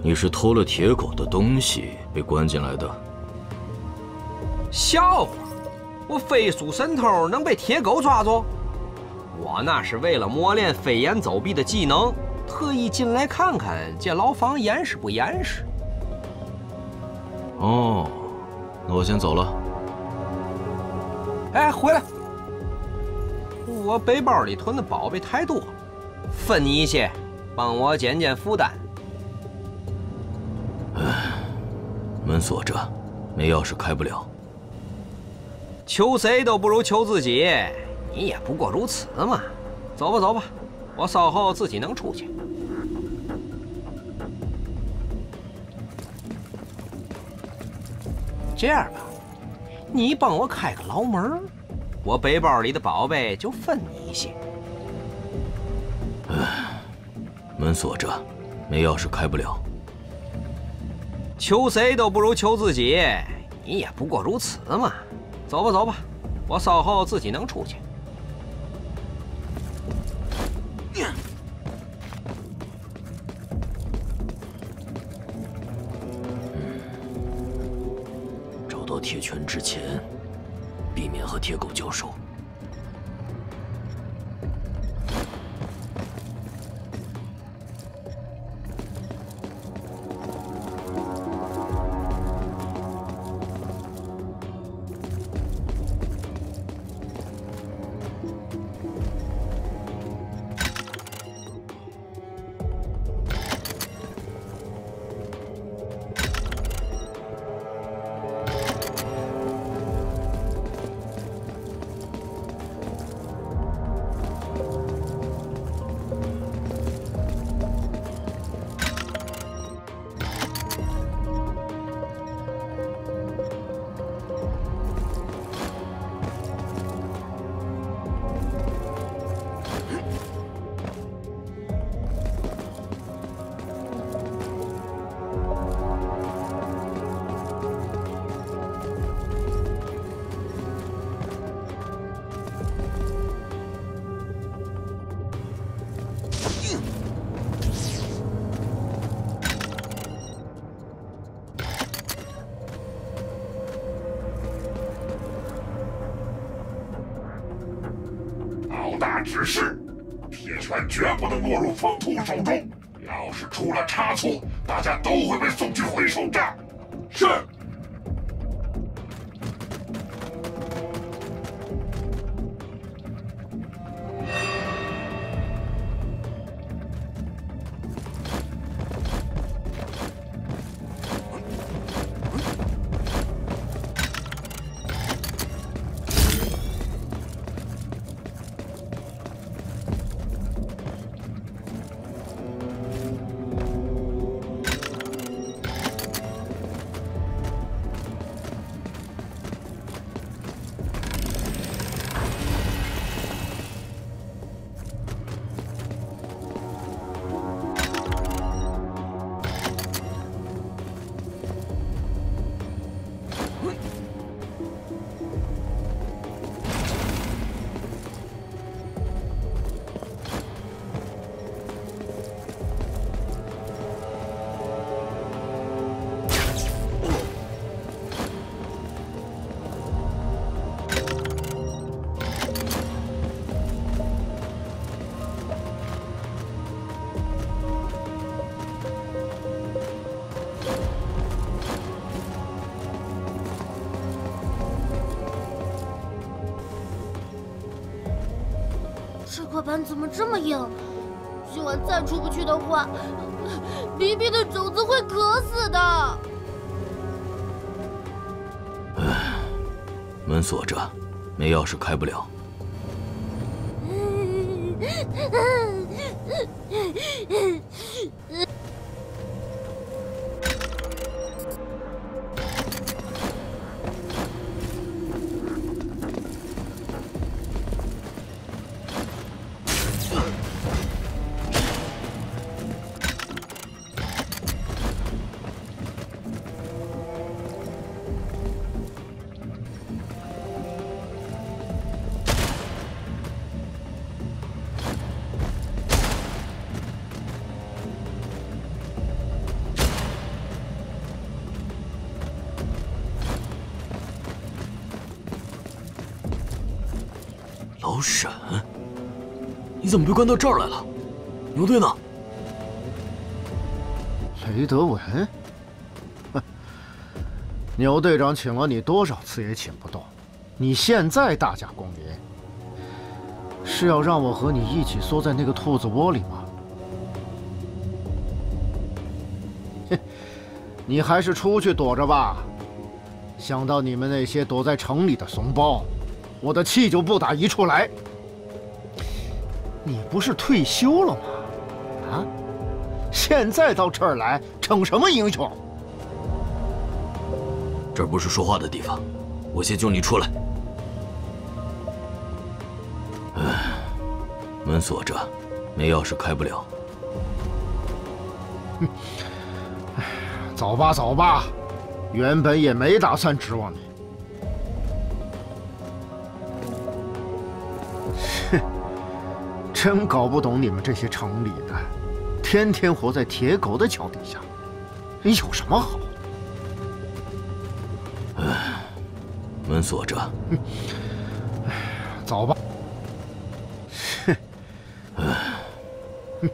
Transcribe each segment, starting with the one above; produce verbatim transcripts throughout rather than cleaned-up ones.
你是偷了铁狗的东西被关进来的。 笑话！我飞速神偷能被铁狗抓住？我那是为了磨练飞檐走壁的技能，特意进来看看这牢房严实不严实。 哦，那我先走了。 哎，回来！我背包里囤的宝贝太多了，分你一些，帮我减减负担。 唉，门锁着，没钥匙开不了。 求谁都不如求自己，你也不过如此嘛。走吧，走吧，我稍后自己能出去。这样吧，你帮我开个牢门，我背包里的宝贝就分你一些。 唉，门锁着，没钥匙开不了。 求谁都不如求自己，你也不过如此嘛。走吧，走吧，我稍后自己能出去。 找到铁拳之前，避免和铁狗交手。 指示，铁拳绝不能落入疯徒手中。要是出了差错，大家都会被送去回收站。是。 这块板怎么这么硬？今晚再出不去的话，比比的种子会渴死的。 唉，门锁着，没钥匙开不了。 老沈，你怎么被关到这儿来了？牛队呢？ 雷德文，哼，牛队长请了你多少次也请不动，你现在大驾光临，是要让我和你一起缩在那个兔子窝里吗？哼，你还是出去躲着吧。想到你们那些躲在城里的怂包，我的气就不打一处来。你不是退休了吗？啊，现在到这儿来逞什么英雄？ 这儿不是说话的地方，我先救你出来。唉，门锁着，没钥匙开不了。 哼，走吧走吧，原本也没打算指望你。哼，真搞不懂你们这些城里的，天天活在铁狗的脚底下，有什么好？ 唉，门锁着。 嗯，走吧。哼， 唉， 哼。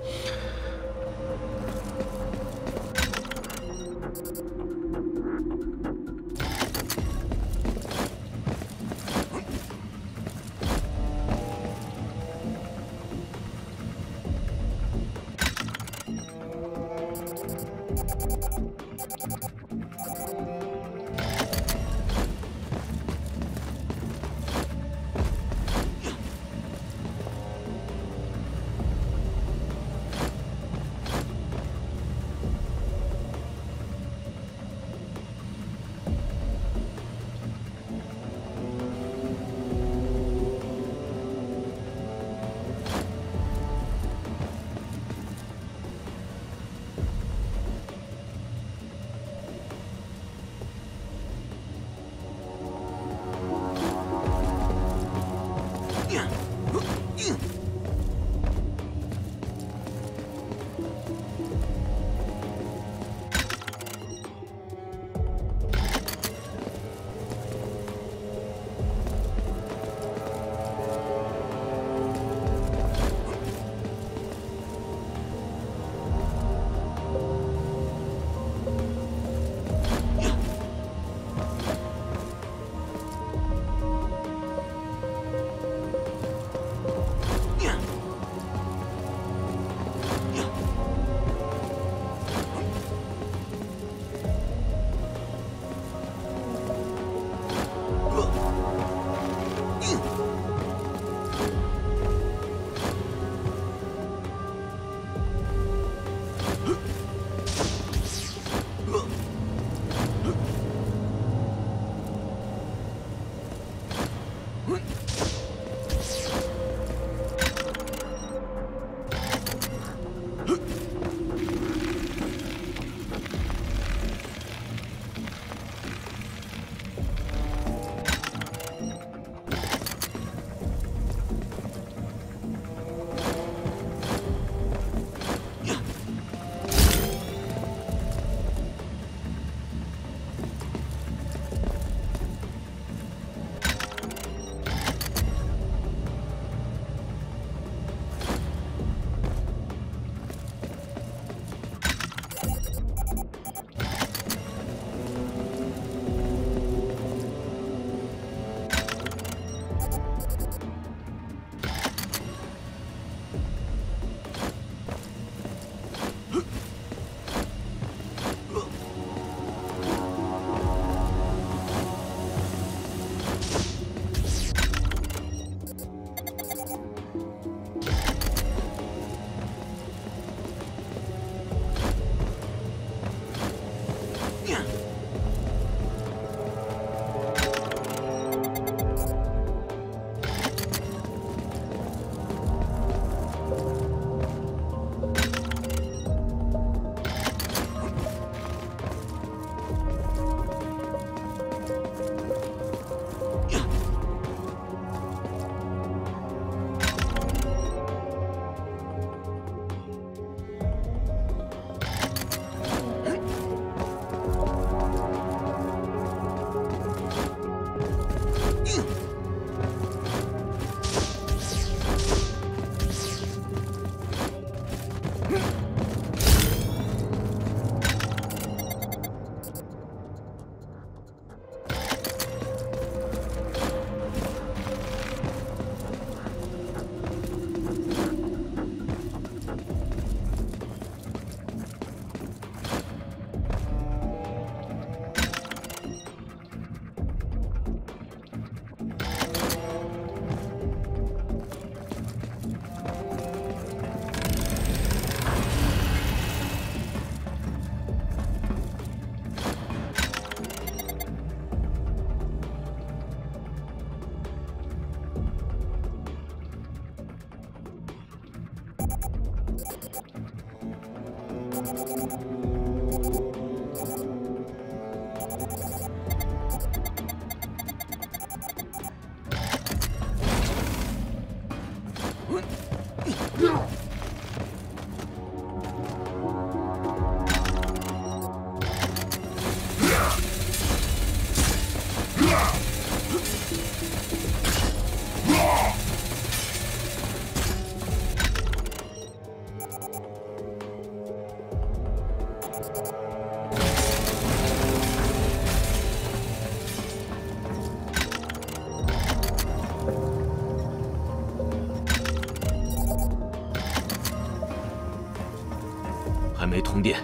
还没通电。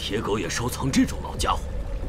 铁狗也收藏这种老家伙。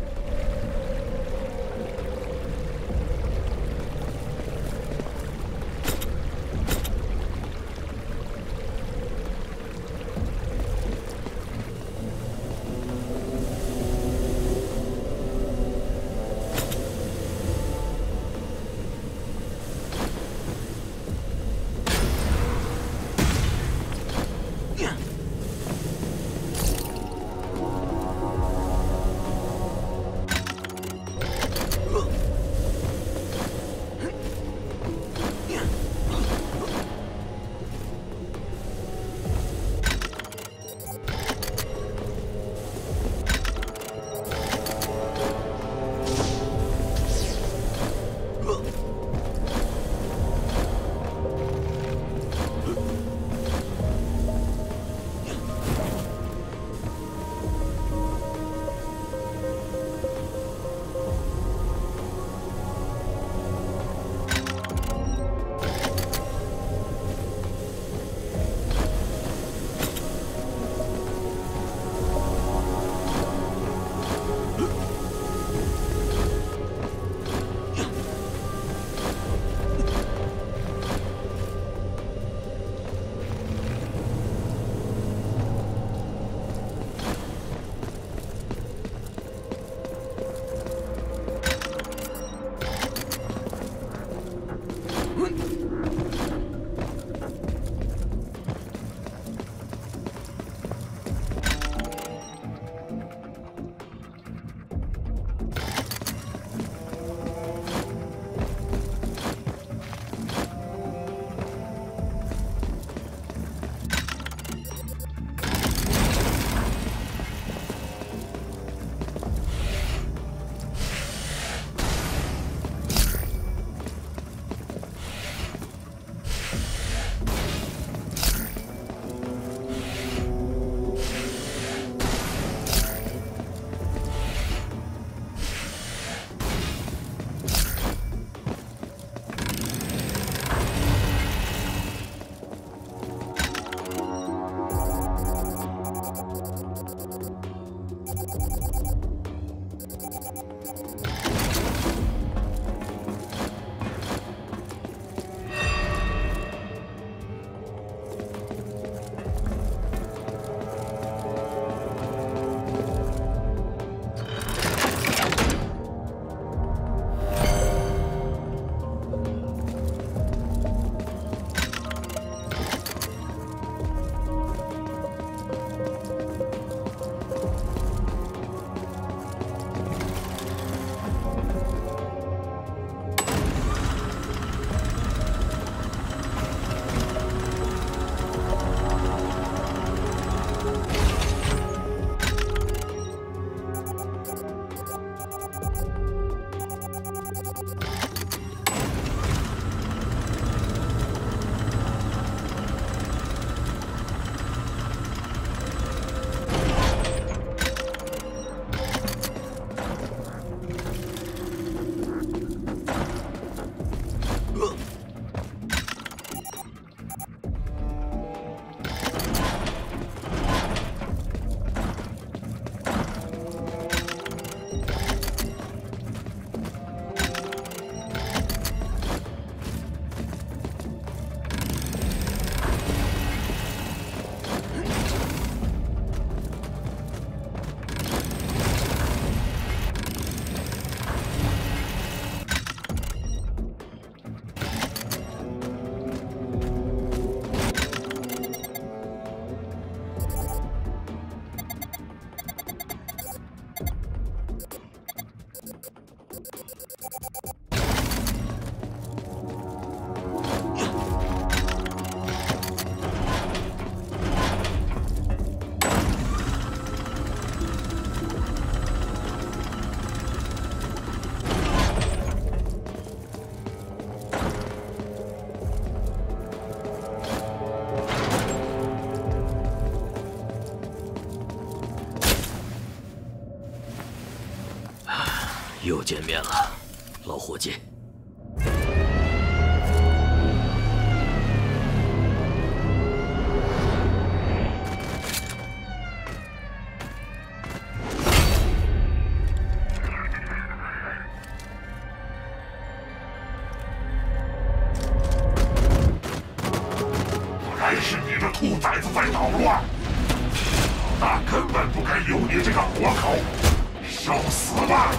又见面了，老伙计。 着兔崽子在捣乱。老大根本不该留你这个活口，受死吧！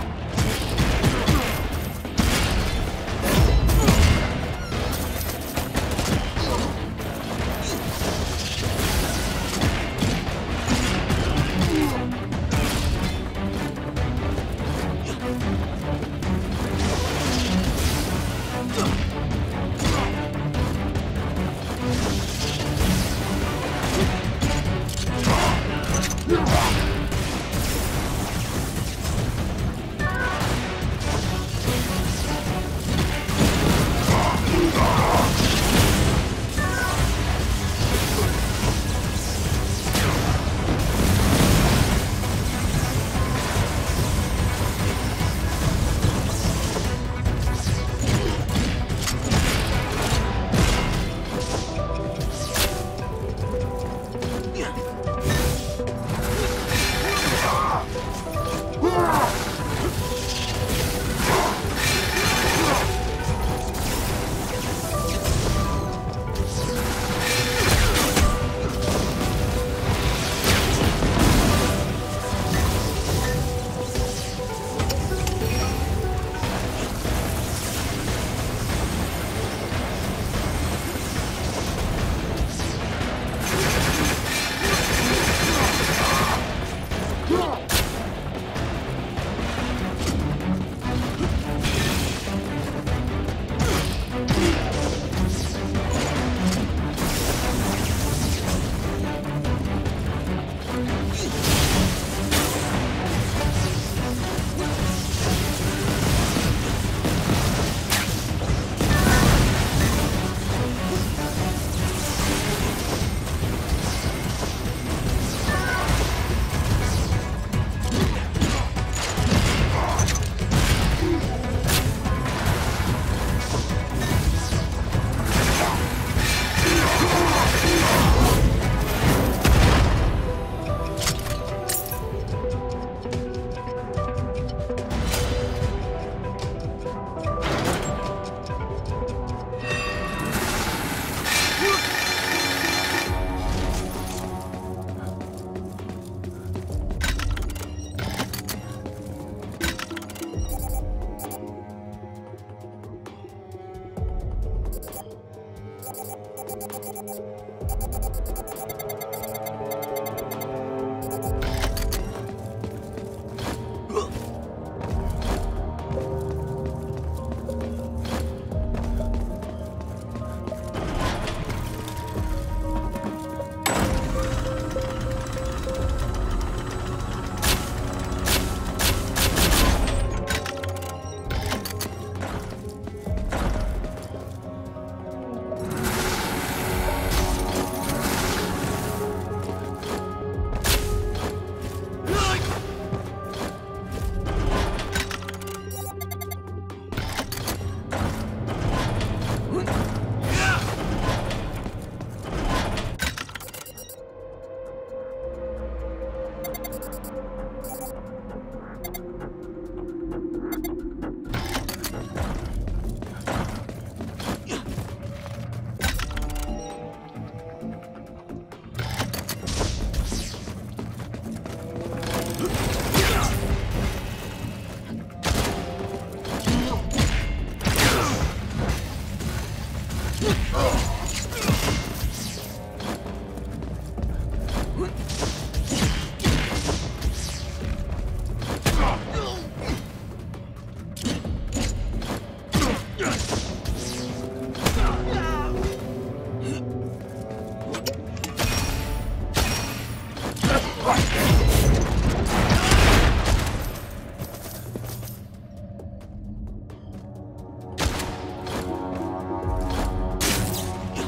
啊！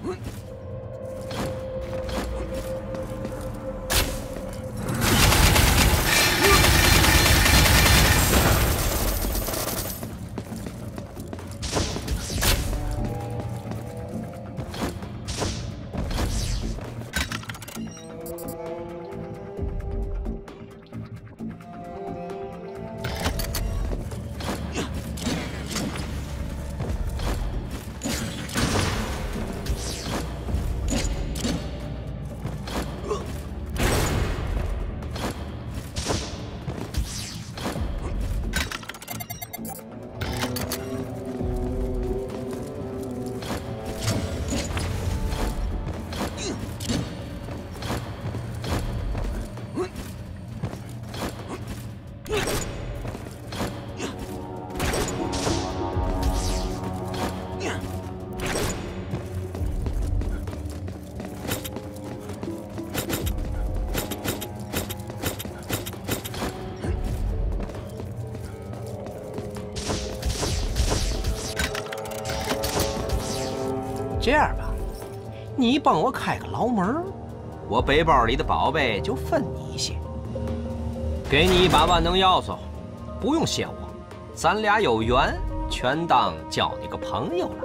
这样吧，你帮我开个牢门，我背包里的宝贝就分你一些。给你一把万能钥匙，不用谢我，咱俩有缘，全当交你个朋友了。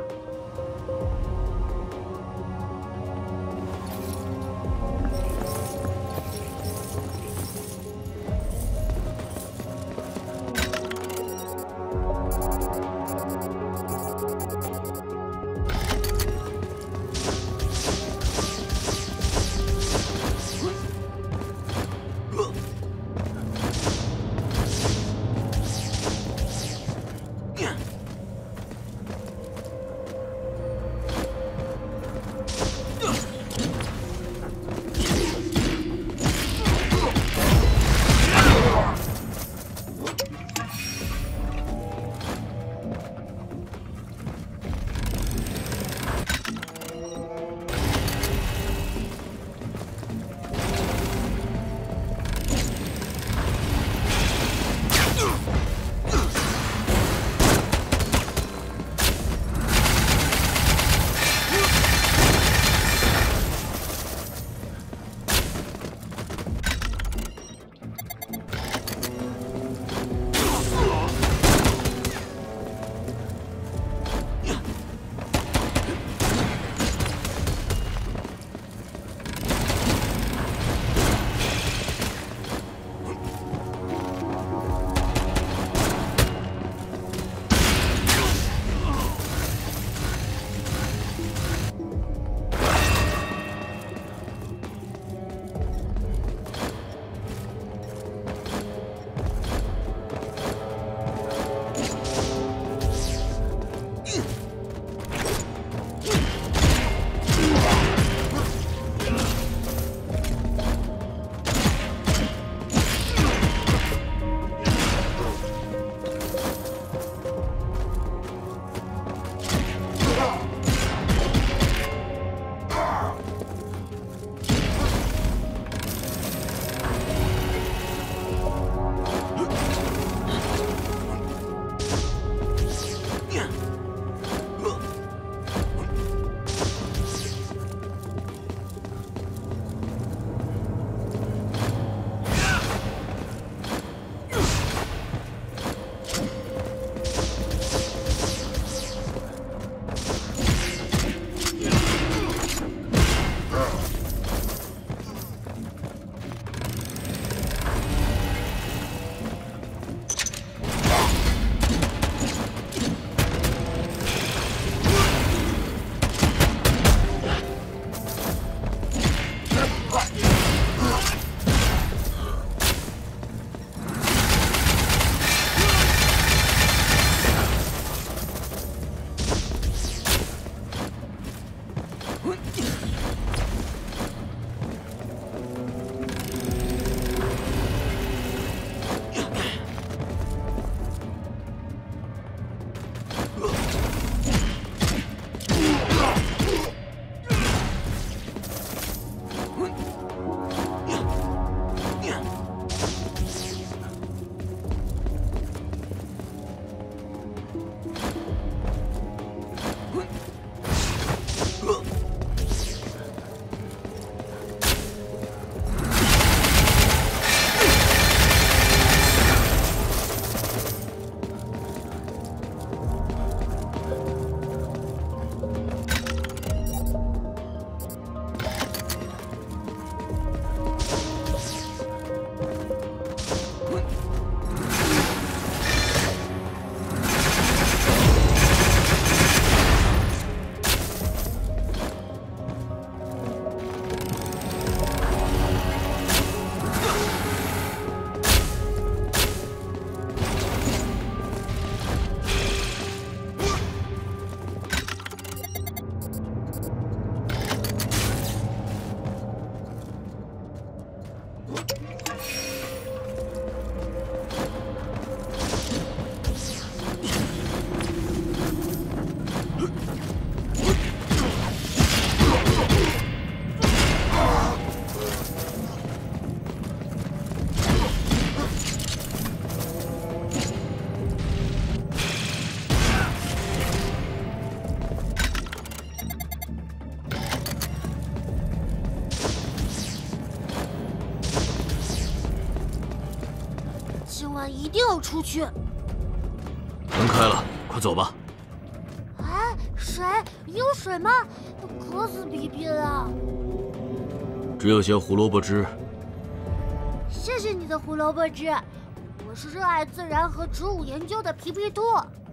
今晚一定要出去。 门开了，快走吧。 哎，水？有水吗？渴死皮皮了。 只有些胡萝卜汁。 谢谢你的胡萝卜汁。我是热爱自然和植物研究的皮皮兔。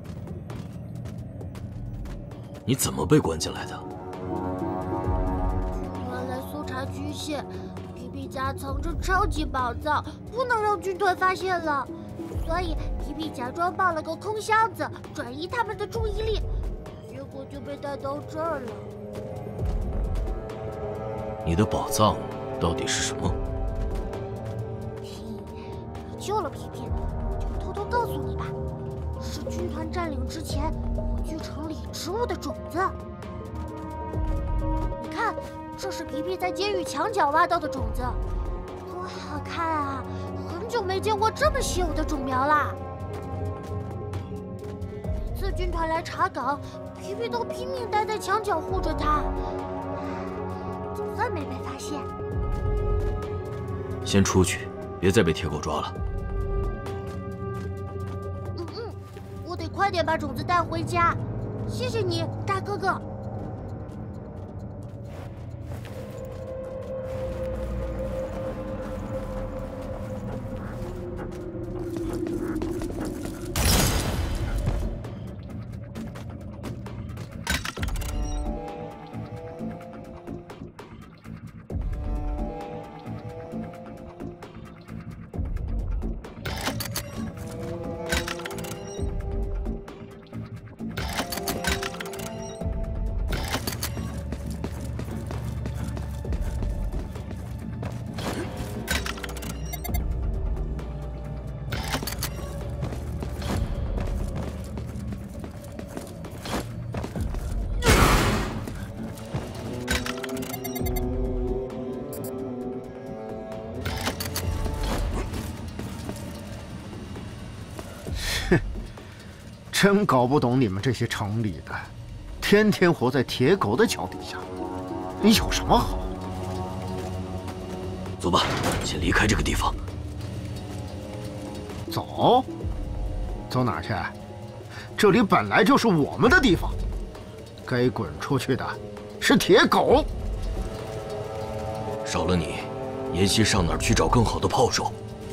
你怎么被关进来的？ 原来搜查局线，皮皮家藏着超级宝藏，不能让军团发现了。所以皮皮假装抱了个空箱子，转移他们的注意力，结果就被带到这儿了。 你的宝藏到底是什么？ 你救了皮皮，就偷偷告诉你吧，是军团占领之前火炬城里植物的种子。你看，这是皮皮在监狱墙角挖到的种子，多好看啊！很久没见过这么稀有的种苗啦。每次军团来查岗，皮皮都拼命待在墙角护着它，总算没被发现。 先出去，别再被铁狗抓了。 嗯嗯，我得快点把种子带回家。谢谢你，大哥哥。 真搞不懂你们这些城里的，天天活在铁狗的脚底下，你有什么好？ 走吧，先离开这个地方。 走？走哪儿去？这里本来就是我们的地方，该滚出去的是铁狗。 少了你，妍希上哪儿去找更好的炮手？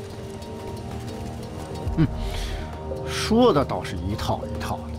嗯。说的倒是一套一套的。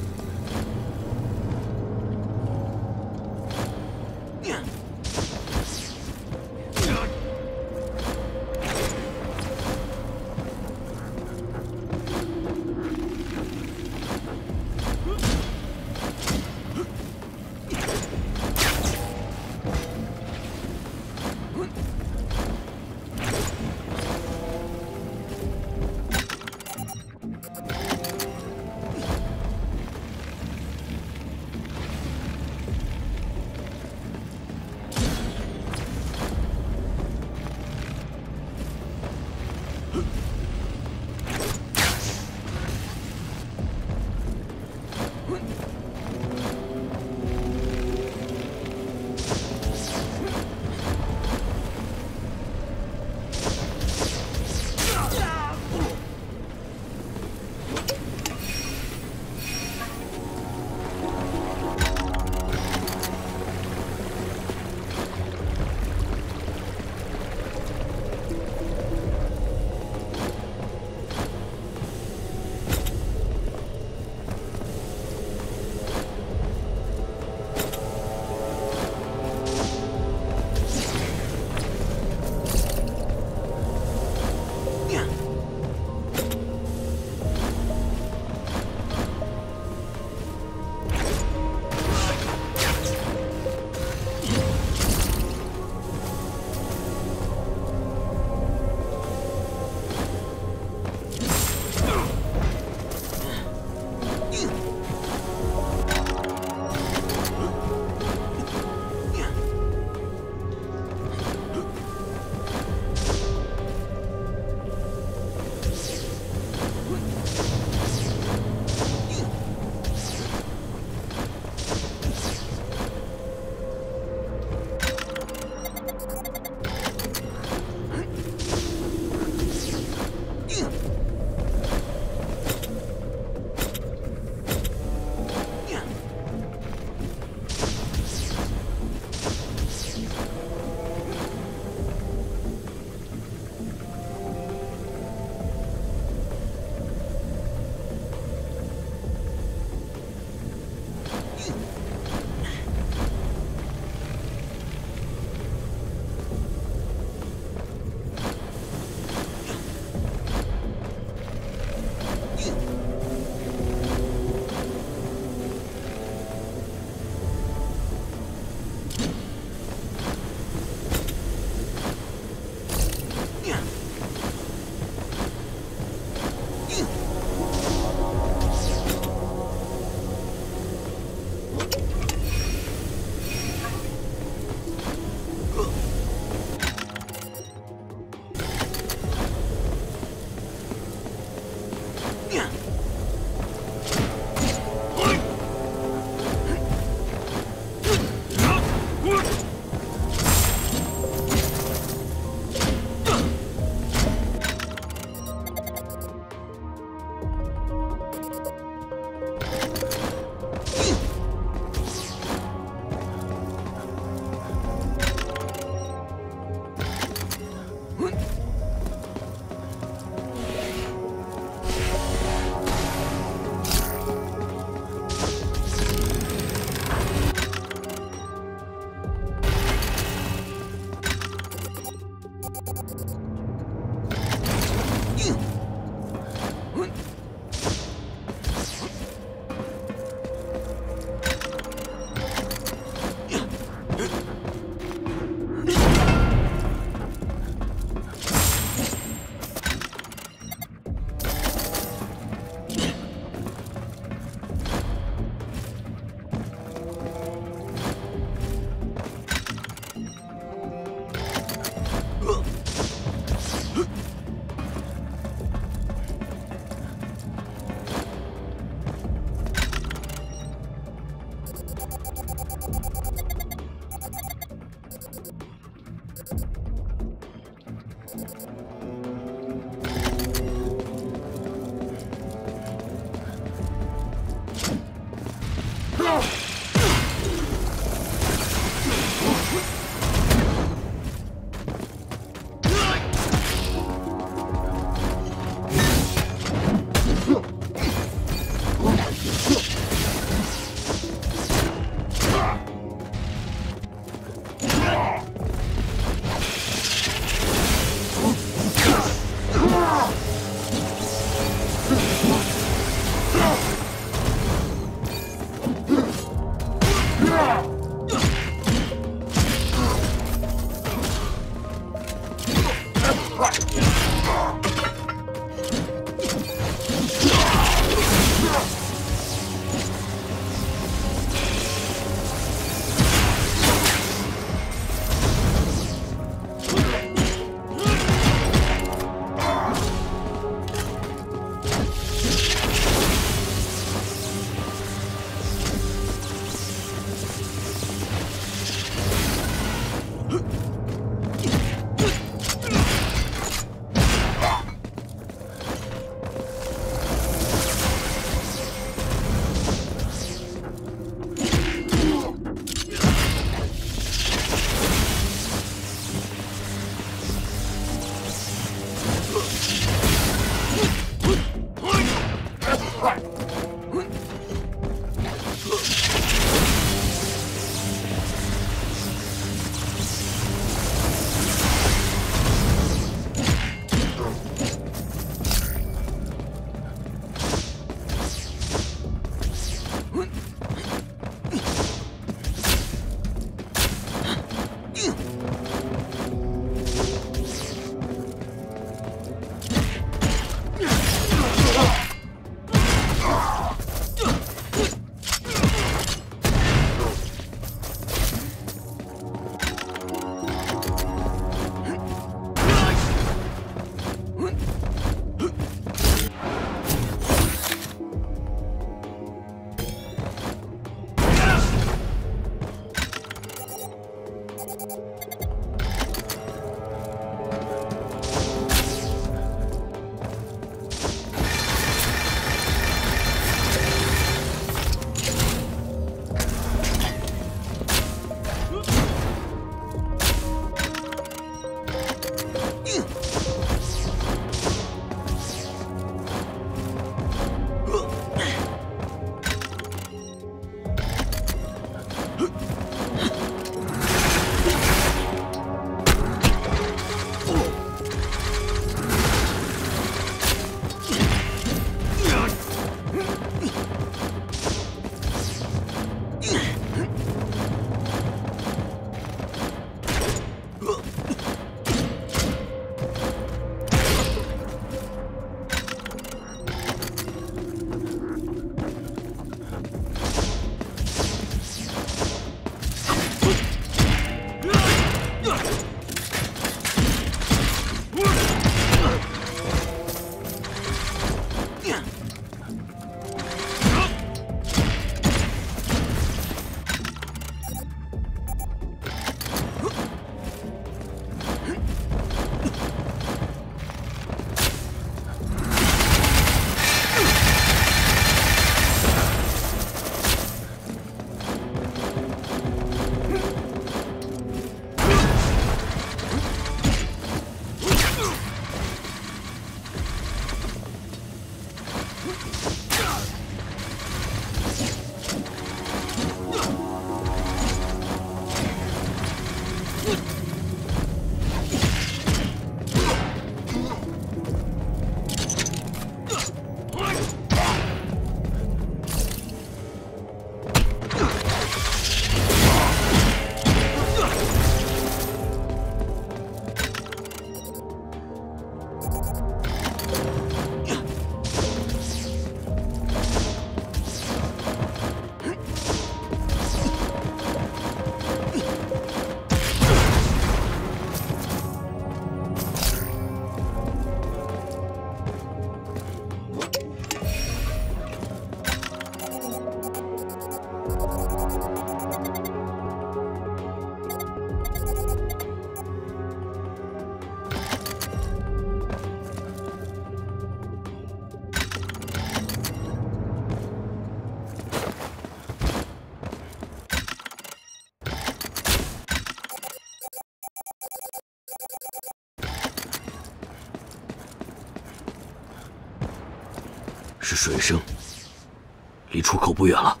是水声，离出口不远了。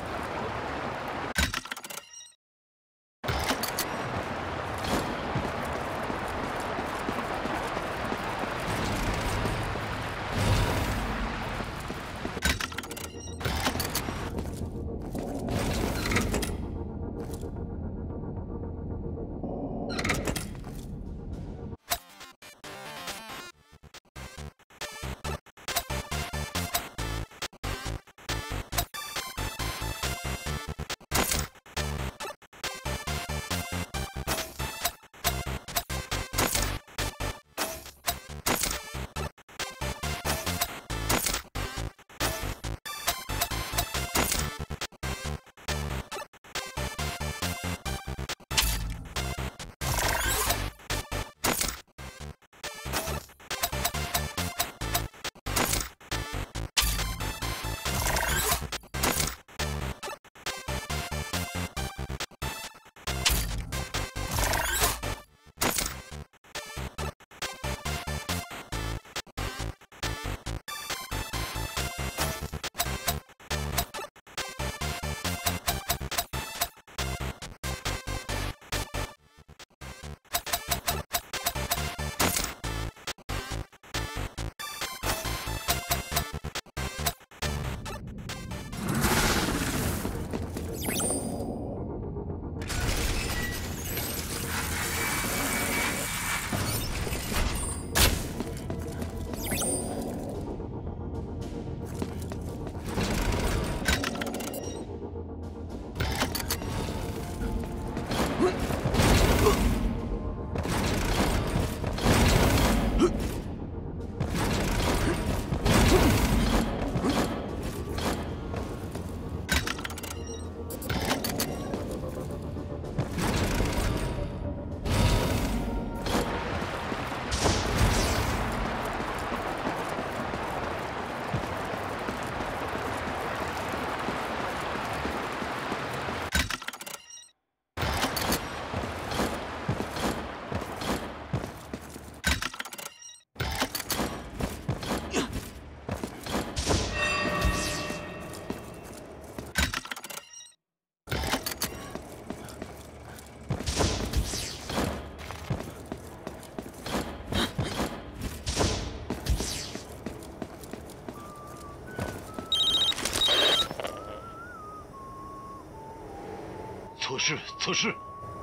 测试测试，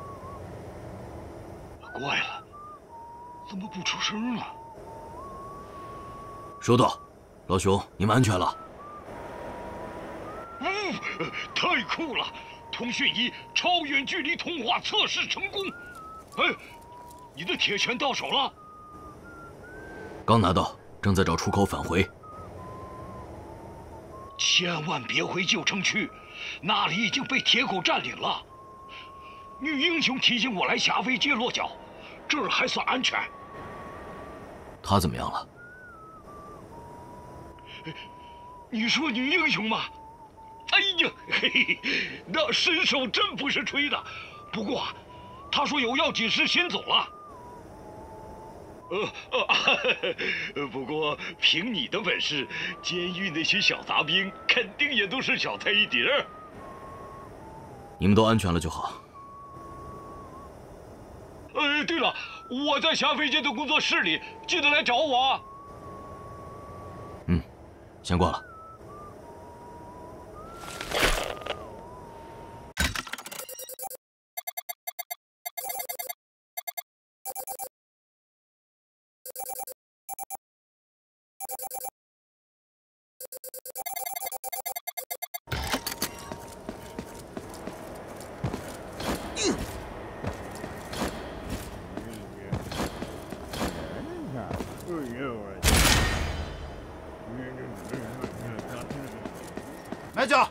怪了，怎么不出声了？ 收到，老熊，你们安全了。 呜、嗯，太酷了！通讯仪超远距离通话测试成功。哎，你的铁拳到手了？ 刚拿到，正在找出口返回。 千万别回旧城区，那里已经被铁狗占领了。女英雄提醒我来下飞街落脚，这儿还算安全。 她怎么样了？ 你说女英雄吗？哎呀，嘿嘿，那身手真不是吹的。不过，她说有要紧事先走了。呃呃，不过凭你的本事，监狱那些小杂兵肯定也都是小菜一碟儿。 你们都安全了就好。 呃，对了，我在霞飞街的工作室里，记得来找我。 嗯，先挂了。 麦教，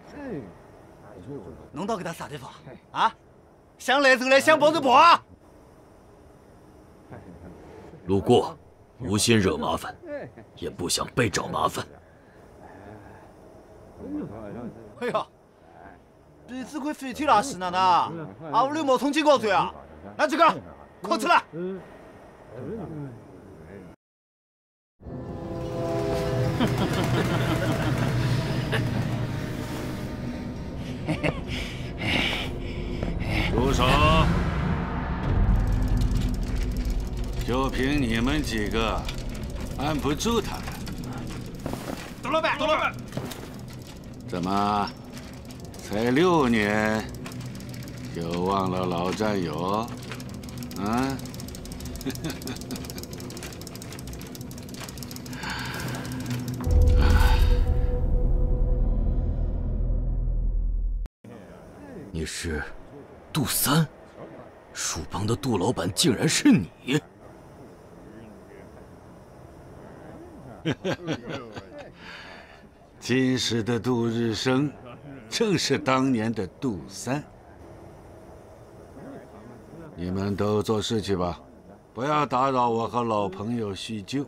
弄到给他啥地方啊？想来就来，想跑就跑啊！ 路过，无心惹麻烦，也不想被找麻烦。 哎呀，鼻子快飞天了是哪呢？啊，屋里没通警告罪啊！来这个，快出来！哼哼哼。 住手！就凭你们几个，按不住他的。 董老板，董老板， 怎么，才六年就忘了老战友？啊？ 你是杜三，蜀帮的杜老板竟然是你！ 今时的杜日升，正是当年的杜三。你们都做事去吧，不要打扰我和老朋友叙旧。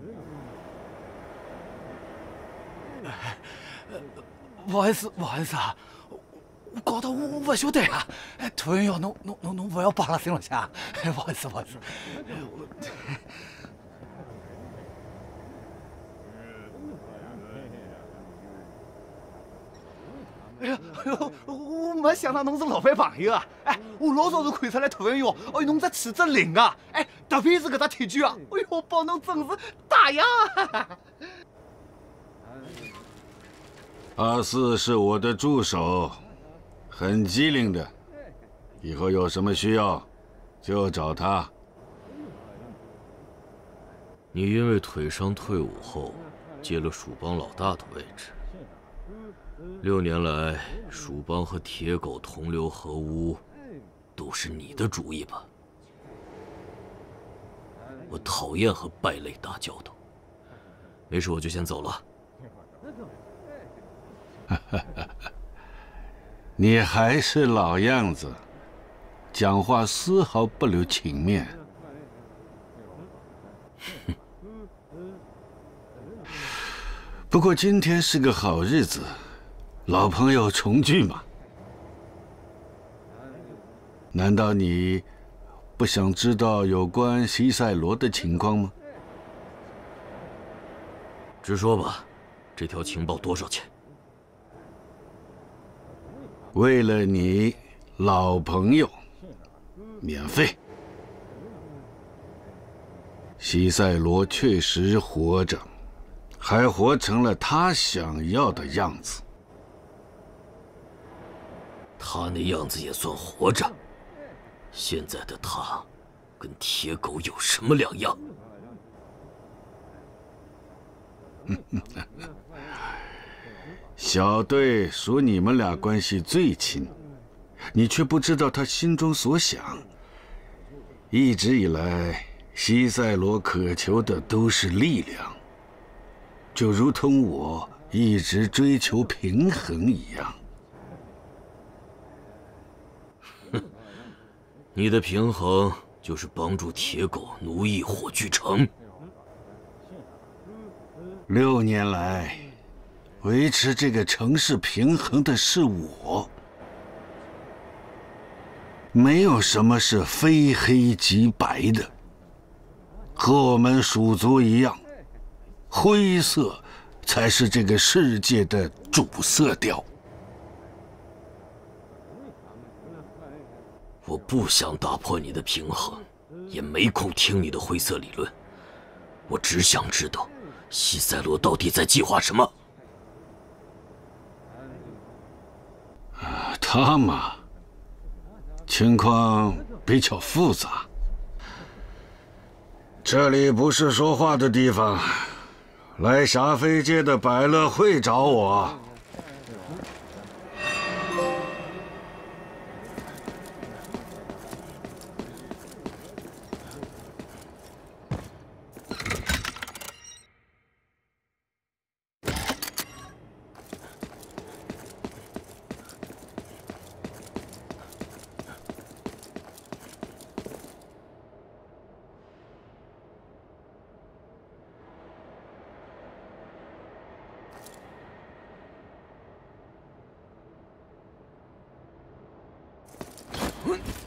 不好意思，不好意思啊。 我搞得我我不晓得啊！哎，涂元耀，侬侬侬侬不要扒拉行了下，哎，不好意思，不好意思。哎呀，哎呦，我没想到侬是老板朋友啊！哎，我老早就看出来涂元耀，哎，侬这气质灵啊！哎，特别是搿只铁拳啊，哎呦，帮侬真是打呀！ 阿四是我的助手。 很机灵的，以后有什么需要，就找他。 你因为腿伤退伍后，接了蜀帮老大的位置。六年来，蜀帮和铁狗同流合污，都是你的主意吧？我讨厌和败类打交道。没事，我就先走了。 你还是老样子，讲话丝毫不留情面。不过今天是个好日子，老朋友重聚嘛。难道你不想知道有关西塞罗的情况吗？ 直说吧，这条情报多少钱？ 为了你，老朋友，免费。西塞罗确实活着，还活成了他想要的样子。 他那样子也算活着。现在的他，跟铁狗有什么两样？ 小队属你们俩关系最亲，你却不知道他心中所想。一直以来，西塞罗渴求的都是力量，就如同我一直追求平衡一样。 哼，你的平衡就是帮助铁狗奴役火炬城。 六年来。 维持这个城市平衡的是我，没有什么是非黑即白的。和我们蜀族一样，灰色才是这个世界的主色调。 我不想打破你的平衡，也没空听你的灰色理论。我只想知道，西塞罗到底在计划什么。 他嘛，情况比较复杂。这里不是说话的地方，来霞飞街的百乐汇找我。 嗯